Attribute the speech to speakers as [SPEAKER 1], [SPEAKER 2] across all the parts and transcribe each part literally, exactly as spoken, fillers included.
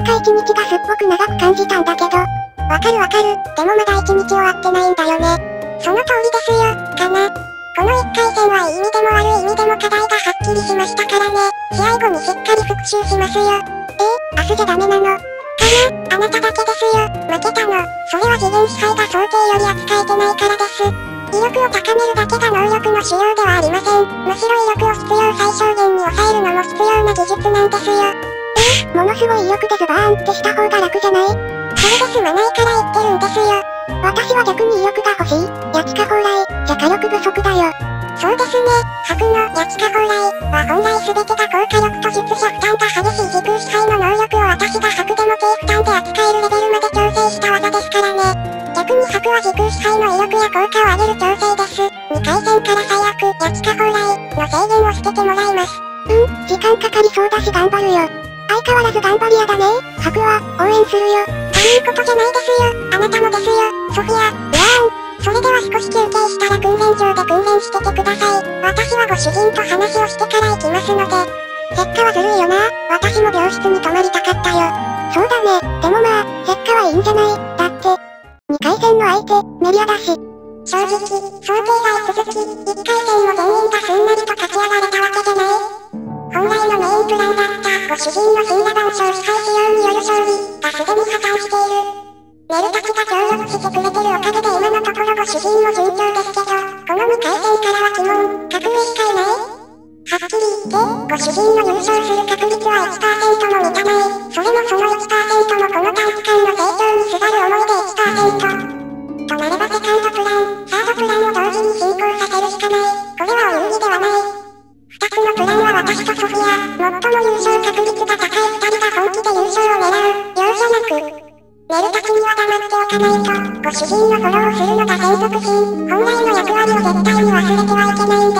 [SPEAKER 1] か一日がすっごく長く感じたんだけど。わかるわかる。でもまだ一日終わってないんだよね。その通りですよ、かな。このいっかい戦はいい意味でも悪い意味でも課題がはっきりしましたからね。試合後にしっかり復習しますよ。えー、明日じゃダメなのかな。あなただけですよ、負けたの。それは次元支配が想定より扱えてないからです。威力を高めるだけが能力の主要ではありません。むしろ威力を必要最小限に抑えるのも必要な技術なんですよ。えー、ものすごい威力でズバーンってした方が楽じゃない？それで済まないから言ってるんですよ。私は逆に威力が欲しい。ヤチカ砲雷じゃ火力不足だよ。そうですね。白のヤチカ砲雷は本来全てが高火力と術者負担が激しい時空支配の能力を私が白でも低負担で扱えるレベルまで調整した技ですからね。逆に白は時空支配の威力や効果を上げる調整です。にかい戦から最悪ヤチカ砲雷の制限を捨ててもらいます。うん、時間かかりそうだし頑張るよ。相変わらず頑張り屋だね。白は応援するよ。他人事じゃないですよ。あなたもですよ、ソフィア。うわーん。それでは少し休憩したら訓練場で訓練しててください。私はご主人と話をしてから行きますので。結果はずるいよな。私も病室に泊まりたかったよ。そうだね。でもまあ、結果はいいんじゃない。だって、にかい戦の相手、メリアだし。正直、想定外続き、いっかい戦も全員がすんなりと勝ち上がれたわけじゃない。本来のメインプランだったご主人の神羅万象支配使用による勝利がすでに破綻している。メルたちが協力してくれてるおかげで今のところご主人も順調ですけど、このにかい戦からは鬼門、格上しかいない。はっきり言って、ご主人の優勝する確率は いちパーセント も満たない。それもその いちパーセント もこの短期間の成長にすがる思いで いちパーセント。となればセカンドプラン、サードプランを同時に進行させるしかない。これはお有利ではない。二つのプランは私とソフィア、最も優勝確率が高い二人が本気で優勝を狙う、容赦なく。メルたちには黙っておかないと、ご主人のフォローをするのが専属品、本来の役割を絶対に忘れてはいけないんです。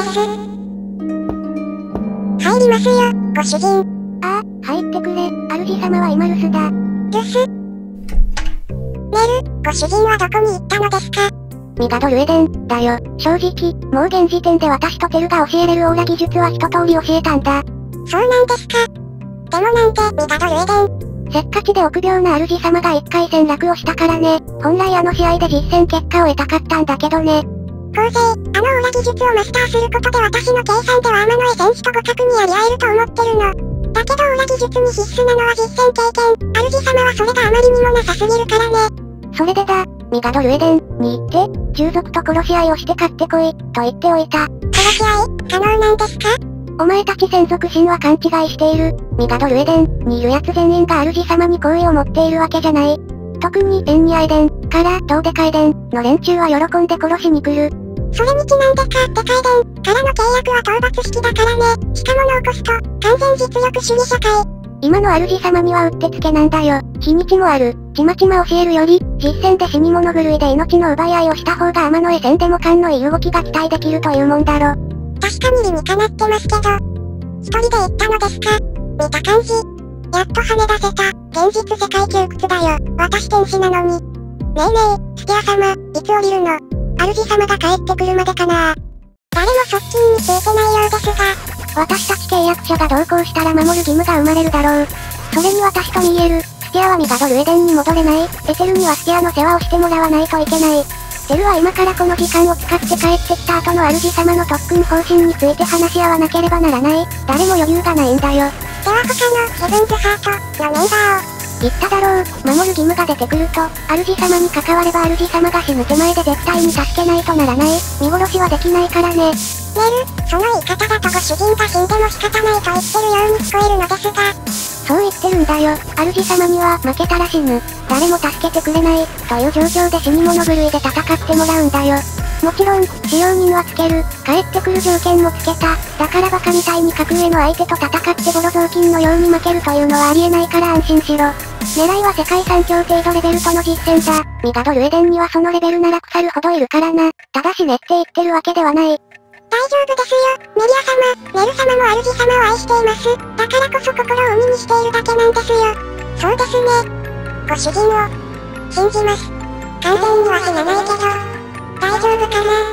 [SPEAKER 1] 入りますよ、ご主人。
[SPEAKER 2] ああ、入ってくれ、主様は今留守だ。
[SPEAKER 1] 留守？メル、ご主人はどこに行ったのですか？
[SPEAKER 2] ミガドルエデン、だよ。正直、もう現時点で私とテルが教えれるオーラ技術は一通り教えたんだ。
[SPEAKER 1] そうなんですか。でもなんで、ミガドルエデン？
[SPEAKER 2] せっかちで臆病な主様がいっかい戦落をしたからね。本来あの試合で実戦結果を得たかったんだけどね。
[SPEAKER 1] 構成、あのオーラ技術をマスターすることで私の計算では天野選手と互角にやり合えると思ってるの。だけどオーラ技術に必須なのは実戦経験。主様はそれがあまりにもなさすぎるからね。
[SPEAKER 2] それでだ、ミガドルエデンに行って、従属と殺し合いをして勝ってこい、と言っておいた。
[SPEAKER 1] 殺し合い、可能なんですか？
[SPEAKER 2] お前たち専属神は勘違いしている。ミガドルエデンにいる奴全員が主様に好意を持っているわけじゃない。特にエンニアエデンから、ドーデカエデンの連中は喜んで殺しに来る。
[SPEAKER 1] それにちなんでか、デカイデンからの契約は討伐式だからね。しかもノーコスト、完全実力主義社会。
[SPEAKER 2] 今の主様にはうってつけなんだよ。日にちもある。ちまちま教えるより、実戦で死に物狂いで命の奪い合いをした方が天野戦でも勘のいい動きが期待できるというもんだろ。
[SPEAKER 1] 確かに理にかなってますけど。一人で行ったのですか？見た感じ。やっと跳ね出せた。現実世界窮屈だよ。私天使なのに。ねえねえ、ステア様、いつ降りるの？主様が帰ってくるまでかな。誰も側近についてないようですが。
[SPEAKER 2] 私たち契約者が同行したら守る義務が生まれるだろう。それに私とミーエル、ステアはミガドルエデンに戻れない。エテルにはステアの世話をしてもらわないといけない。テルは今からこの時間を使って帰ってきた後の主様の特訓方針について話し合わなければならない。誰も余裕がないんだよ。
[SPEAKER 1] では他のヘブンズハートのメンバーを。
[SPEAKER 2] 言っただろう、守る義務が出てくると、主様に関われば主様が死ぬ手前で絶対に助けないとならない。見殺しはできないからね。
[SPEAKER 1] メル、その言い方だとご主人が死んでも仕方ないと言ってるように聞こえるのですが。
[SPEAKER 2] そう言ってるんだよ。主様には負けたら死ぬ。誰も助けてくれない、という状況で死に物狂いで戦ってもらうんだよ。もちろん、使用人はつける。帰ってくる条件もつけた。だからバカみたいに格上の相手と戦ってボロ雑巾のように負けるというのはありえないから安心しろ。狙いは世界最強程度レベルとの実戦だ。ミガドルエデンにはそのレベルなら腐るほどいるからな。ただしねって言ってるわけではない。
[SPEAKER 1] 大丈夫ですよ、メリア様。メル様も主様を愛しています。だからこそ心を鬼にしているだけなんですよ。そうですね。ご主人を、信じます。完全には死なないけど、大丈夫かな。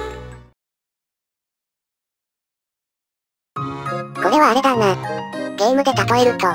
[SPEAKER 3] これはあれだな。ゲームで例えると、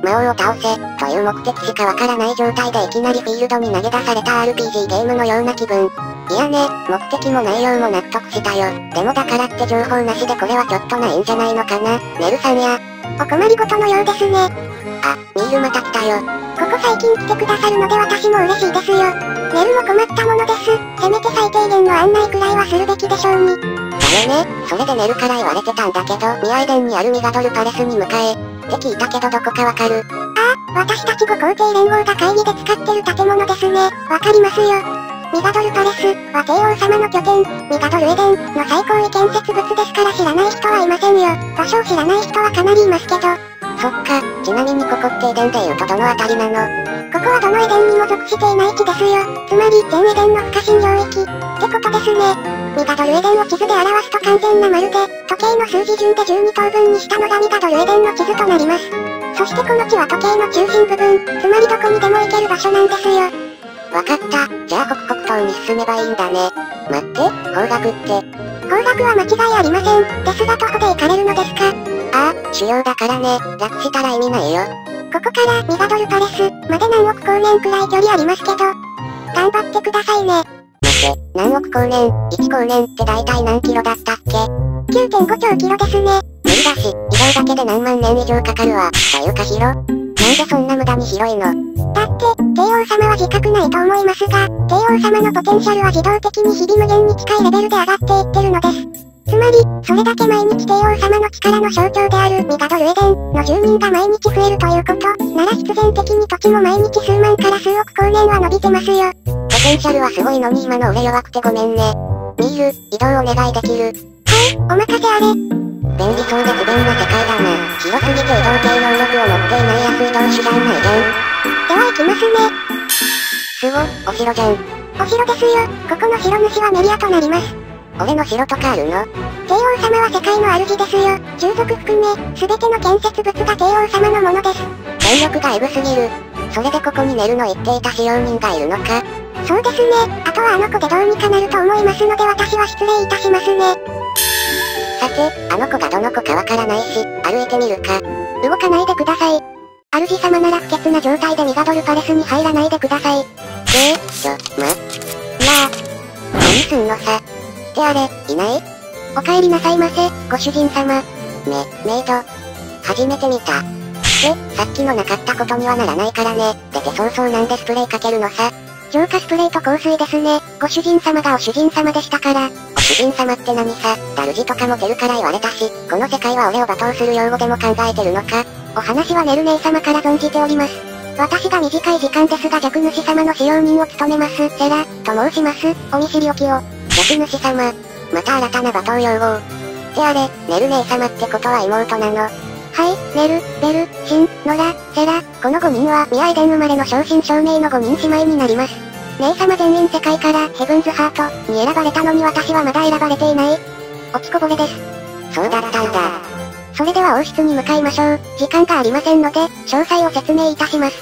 [SPEAKER 3] 魔王を倒せ、という目的しかわからない状態でいきなりフィールドに投げ出された アールピージー ゲームのような気分。いやね、目的も内容も納得したよ。でもだからって情報なしでこれはちょっとないんじゃないのかな。ネルさんや。
[SPEAKER 1] お困りごとのようですね。
[SPEAKER 3] あ、ミールまた来たよ。
[SPEAKER 1] ここ最近来てくださるので私も嬉しいですよ。ネルも困ったものです。せめて最低限の案内くらいはするべきでしょうに。
[SPEAKER 3] だよね、それでネルから言われてたんだけど、ミアイデンにあるミガドルパレスに向かえ、って聞いたけどどこかわかる？
[SPEAKER 1] ああ、私たちご皇帝連合が会議で使ってる建物ですね。わかりますよ。ミガドルパレスは帝王様の拠点、ミガドルエデンの最高位建設物ですから知らない人はいませんよ。場所を知らない人はかなりいますけど。
[SPEAKER 3] そっか、ちなみにここってエデンで言うとどのあたりなの？
[SPEAKER 1] ここはどのエデンにも属していない地ですよ。つまり、全エデンの不可侵領域、ってことですね。ミガドルエデンを地図で表すと完全な丸で、時計の数字順でじゅうに等分にしたのがミガドルエデンの地図となります。そしてこの地は時計の中心部分、つまりどこにでも行ける場所なんですよ。
[SPEAKER 3] わかった。じゃあ刻々島に進めばいいんだね。待って、方角って。
[SPEAKER 1] 方角は間違いありません。ですが徒歩で行かれるのですか？
[SPEAKER 3] ああ、主要だからね。楽したら意味ないよ。
[SPEAKER 1] ここからミガドルパレスまで何億光年くらい距離ありますけど。頑張ってくださいね。
[SPEAKER 3] 待て、何億光年、いち光年って大体何キロだったっけ？
[SPEAKER 1] きゅうてんごちょうキロですね。
[SPEAKER 3] 無理だし、移動だけで何万年以上かかるわ。というか広。なんでそんな無駄に広いの？
[SPEAKER 1] だって、帝王様は自覚ないと思いますが、帝王様のポテンシャルは自動的に日々無限に近いレベルで上がっていってるのです。つまり、それだけ毎日帝王様の力の象徴であるミガドルエデンの住民が毎日増えるということ、なら必然的に土地も毎日数万から数億光年は伸びてますよ。
[SPEAKER 3] ポテンシャルはすごいのに今の俺弱くてごめんね。ミール、移動お願いできる？
[SPEAKER 1] はい、お任せあれ。
[SPEAKER 3] 便利そうで不便な世界だな。広すぎて移動系能力を持っていない安い同士じゃんないじゃん。
[SPEAKER 1] では行きますね。
[SPEAKER 3] すご、お城じゃん。
[SPEAKER 1] お城ですよ。ここの城主はメリアとなります。
[SPEAKER 3] 俺の城とかあるの？
[SPEAKER 1] 帝王様は世界の主ですよ。従属含め、すべての建設物が帝王様のものです。
[SPEAKER 3] 権力がエグすぎる。それでここに寝るの言っていた使用人がいるのか？
[SPEAKER 1] そうですね。あとはあの子でどうにかなると思いますので私は失礼いたしますね。
[SPEAKER 3] さて、あの子がどの子かわからないし、歩いてみるか。
[SPEAKER 1] 動かないでください。主様なら不潔な状態でミガドルパレスに入らないでください。
[SPEAKER 3] えー、ちょ、ま、なあ。何すんのさ。ってあれ、いない？
[SPEAKER 1] お帰りなさいませ、ご主人様。
[SPEAKER 3] め、メイド。初めて見た。で、さっきのなかったことにはならないからね。出て早々なんでスプレーかけるのさ。
[SPEAKER 1] 浄化スプレーと香水ですね。ご主人様がお主人様でしたから。
[SPEAKER 3] お主人様って何さ、ダルジとかモテるから言われたし、この世界は俺を罵倒する用語でも考えてるのか？
[SPEAKER 1] お話はネル姉様から存じております。私が短い時間ですが弱主様の使用人を務めます、セラ、と申します。お見知りおきを。
[SPEAKER 3] 弱主様。また新たな罵倒用語。ってあれ、ネル姉様ってことは妹なの？
[SPEAKER 1] はい、ネル、ベル、シン、ノラ、セラ、このごにんはミアイデン生まれの正真正銘のごにん姉妹になります。姉様全員世界からヘブンズハートに選ばれたのに私はまだ選ばれていない。落ちこぼれです。
[SPEAKER 3] そうだったんだ。
[SPEAKER 1] それでは王室に向かいましょう。時間がありませんので、詳細を説明いたします。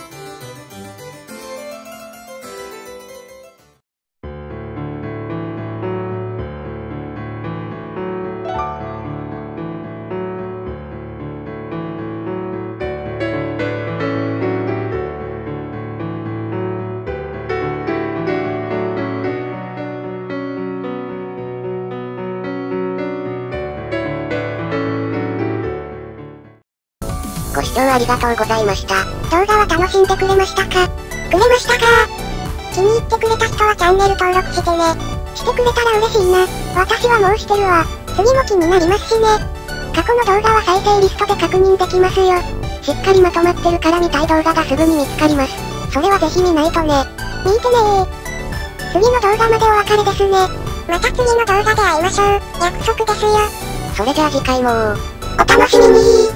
[SPEAKER 3] ご視聴ありがとうございました。
[SPEAKER 1] 動画は楽しんでくれましたか？くれましたか？気に入ってくれた人はチャンネル登録してね。してくれたら嬉しいな。私はもうしてるわ。次も気になりますしね。過去の動画は再生リストで確認できますよ。しっかりまとまってるから見たい動画がすぐに見つかります。それはぜひ見ないとね。見てねー。次の動画までお別れですね。また次の動画で会いましょう。約束ですよ。
[SPEAKER 3] それじゃあ次回も
[SPEAKER 1] お楽しみにー。